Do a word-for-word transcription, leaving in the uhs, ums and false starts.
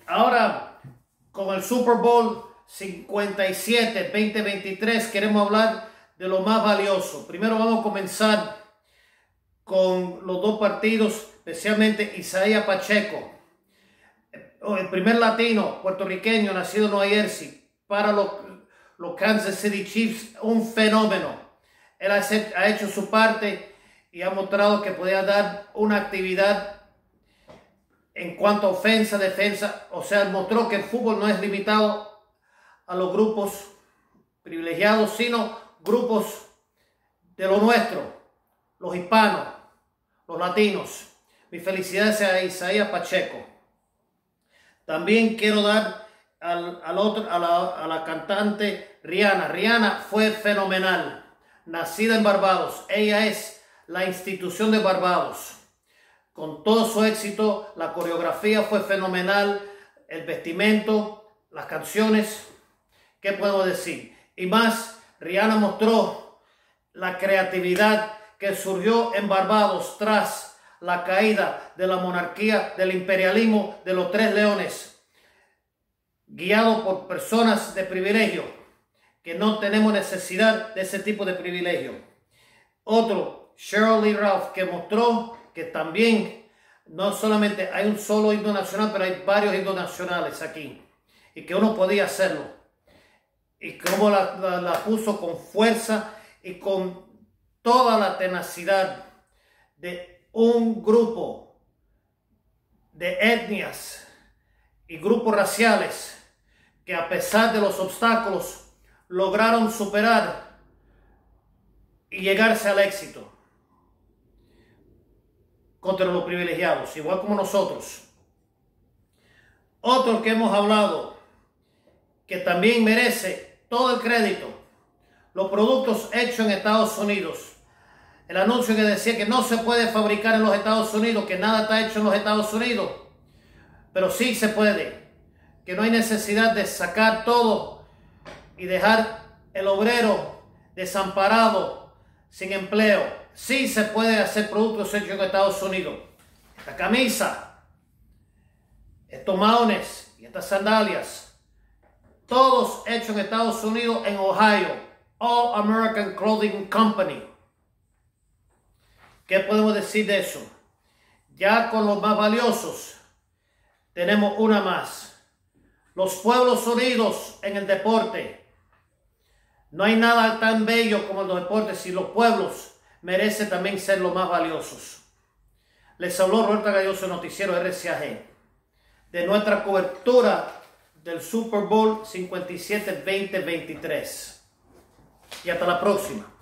Ahora, con el Super Bowl cincuenta y siete veinte veintitrés, queremos hablar de lo más valioso. Primero vamos a comenzar con los dos partidos, especialmente Isaías Pacheco, el primer latino puertorriqueño nacido en Nueva Jersey para los, los Kansas City Chiefs, un fenómeno. Él ha hecho su parte y ha mostrado que podía dar una actividad en cuanto a ofensa, defensa. O sea, mostró que el fútbol no es limitado a los grupos privilegiados, sino grupos de lo nuestro, los hispanos, los latinos. Mis felicidades a Isaías Pacheco. También quiero dar al, al otro, a, la, a la cantante Rihanna. Rihanna fue fenomenal. Nacida en Barbados. Ella es la institución de Barbados. Con todo su éxito, la coreografía fue fenomenal, el vestimento, las canciones, ¿qué puedo decir? Y más, Rihanna mostró la creatividad que surgió en Barbados tras la caída de la monarquía, del imperialismo de los tres leones, guiado por personas de privilegio, que no tenemos necesidad de ese tipo de privilegio. Otro, Sheryl Lee Ralph, que mostró que también no solamente hay un solo himno nacional, pero hay varios himnos nacionales aquí, y que uno podía hacerlo, y cómo la, la, la puso con fuerza y con toda la tenacidad de un grupo de etnias y grupos raciales que, a pesar de los obstáculos, lograron superar y llegarse al éxito contra los privilegiados, igual como nosotros. Otro que hemos hablado, que también merece todo el crédito, los productos hechos en Estados Unidos. El anuncio que decía que no se puede fabricar en los Estados Unidos, que nada está hecho en los Estados Unidos, pero sí se puede, que no hay necesidad de sacar todo y dejar el obrero desamparado, sin empleo. Sí se puede hacer productos hechos en Estados Unidos. Esta camisa, estos maones y estas sandalias, todos hechos en Estados Unidos, en Ohio. All American Clothing Company. ¿Qué podemos decir de eso? Ya con los más valiosos, tenemos una más. Los pueblos unidos en el deporte. No hay nada tan bello como los deportes, y los pueblos merecen también ser los más valiosos. Les habló Roberto Galloso, Noticiero R C A G, de nuestra cobertura del Super Bowl cincuenta y siete veinte veintitrés. Y hasta la próxima.